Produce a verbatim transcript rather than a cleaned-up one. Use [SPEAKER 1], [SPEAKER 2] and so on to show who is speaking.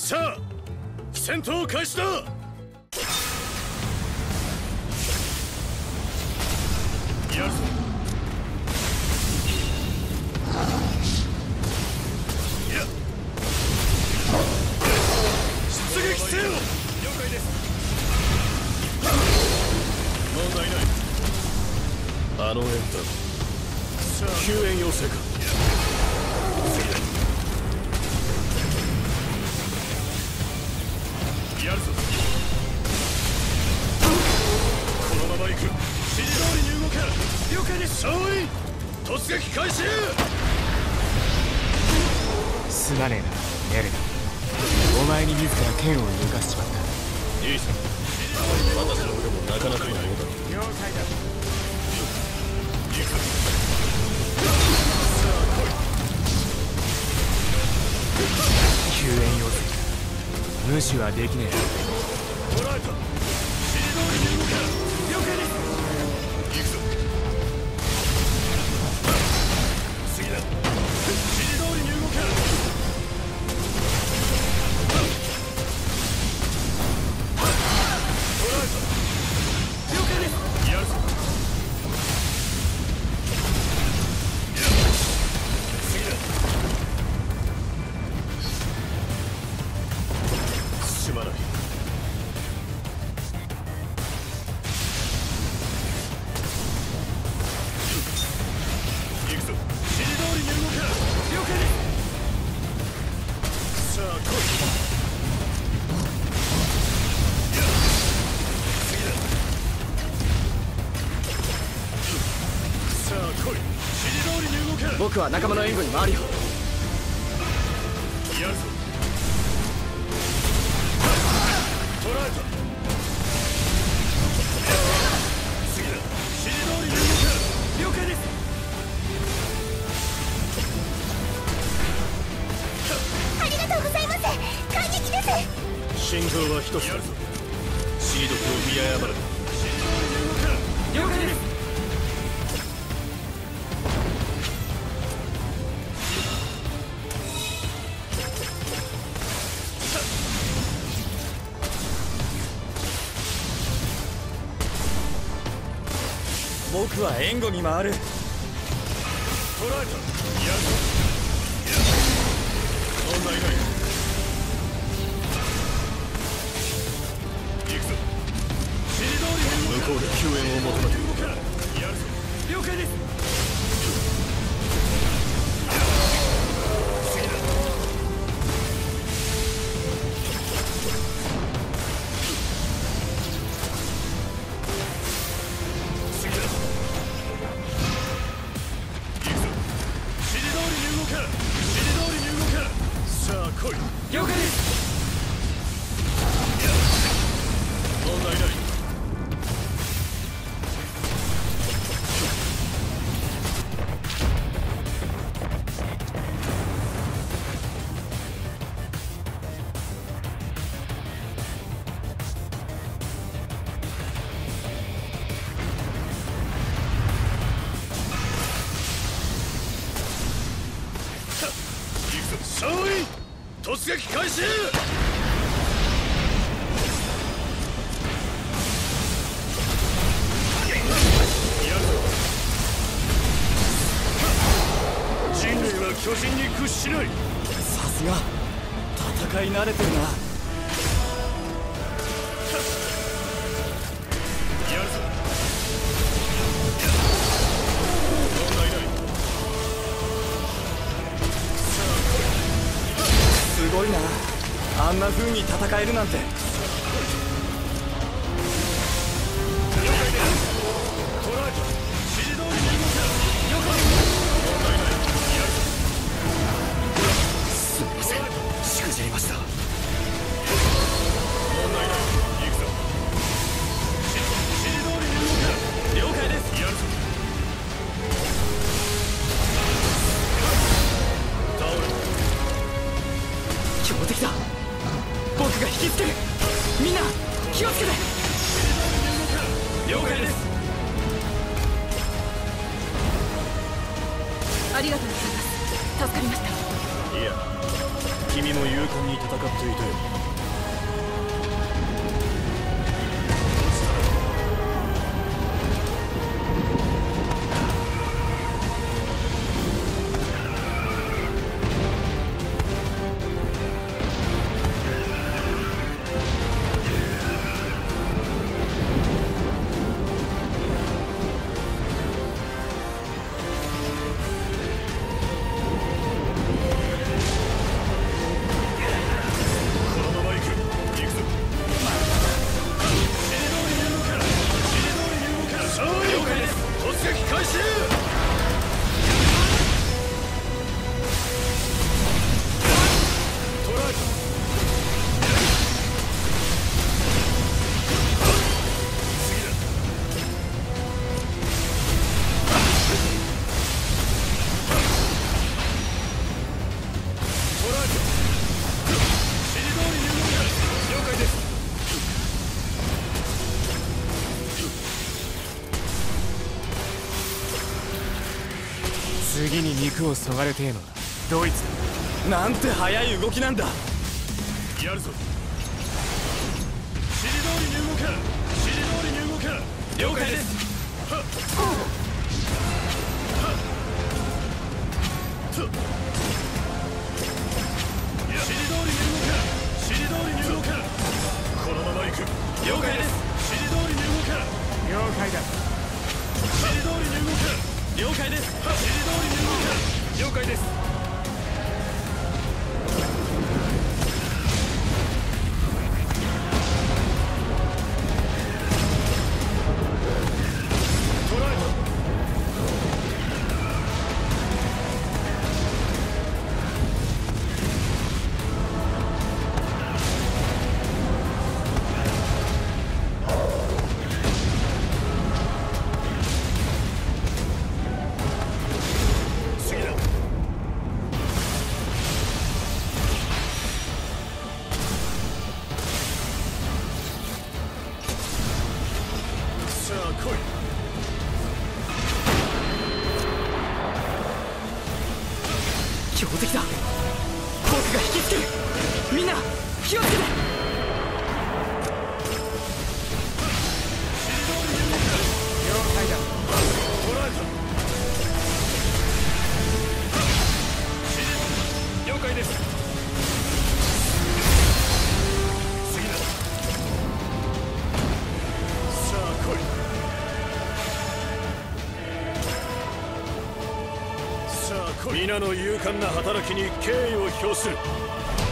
[SPEAKER 1] さあ戦闘開始だ。やるぞ。いや出撃せよ。了解です。問題ない。あのエンター救援要請か。次だ。やるぞ。このまま行く。指示通りに動け。了解です。総員突撃開始。
[SPEAKER 2] すまねえなエレナ。お前に自ら剣を抜かしちまった。
[SPEAKER 1] いいさ。私の腕もなかなかのものだ。
[SPEAKER 2] 了解だ。
[SPEAKER 1] 行く。
[SPEAKER 2] 救援要請か。無視はできねえ。
[SPEAKER 1] 捕らえた。指示通りに動け。了解です。行くぞ。次だ。指示通りに動け。捕らえた。了解です。やるぞ。次だ。すまない。行くぞ。指示通りに動け。了解です。さあ来い。次だ。さあ来い。指示通りに動け。
[SPEAKER 2] 僕は仲間の援護に回るよ。
[SPEAKER 1] やるぞ。捕らえた。次だ。指示通りに動け。了解です。
[SPEAKER 3] ありがとうございます。感激です。
[SPEAKER 1] 心臓は一つ。やるぞ。シードを見誤る。指示通りに動け。
[SPEAKER 2] 了解です。僕は援護に回る。
[SPEAKER 1] 捕らえた。やるぞ。問題ない。行くぞ。指示通りに動け。向こうで救援を求めている。やるぞ。了解です。次だ。次だ。行くぞ。指示通りに動け。指示通りに動け。さあ来い。
[SPEAKER 2] 了解です。
[SPEAKER 1] 問題ない。行くぞ。総員突撃開始。人類は巨人に屈しない。
[SPEAKER 2] さすが戦い慣れてるな。
[SPEAKER 1] やるぞ。問題ない。さあ来い。
[SPEAKER 2] すごいな。あんな風に戦えるなんて。
[SPEAKER 1] 了解です。捕らえた。指示通りに動け。了解。問題ない。やるぞ。
[SPEAKER 2] すみません、しくじりました。
[SPEAKER 1] 問題ない。行くぞ。指示通りに動け。
[SPEAKER 2] 了解です。
[SPEAKER 1] やるぞ。倒れた。
[SPEAKER 2] 強敵だ。僕が引きつける。みんな気をつけて。
[SPEAKER 1] 了解です。
[SPEAKER 3] ありがとうございます。助かりました。
[SPEAKER 1] いや、君も勇敢に戦っていたよ。
[SPEAKER 2] 次に肉をそがれてえのはドイツだ。なんて速い動きなんだ。
[SPEAKER 1] やるぞ。指示通りに動け。指示通りに動け。
[SPEAKER 2] 了解です。
[SPEAKER 1] はっはっと指示通りに動け。指示通りに動け。このまま行く。
[SPEAKER 2] 了解です。
[SPEAKER 1] 指示通りに動け。
[SPEAKER 2] 了解だ。
[SPEAKER 1] 指示通りに動け。
[SPEAKER 2] 了解です。
[SPEAKER 1] 指示通りに動け。
[SPEAKER 2] 了解です。
[SPEAKER 1] 捕らえた。
[SPEAKER 2] 強敵だ。僕が引きつける。みんな気をつけて。了解だ。
[SPEAKER 1] 捕らえた。
[SPEAKER 2] 了解です。
[SPEAKER 1] 次だ。さあ来い。皆の勇敢な働きに敬意を表する。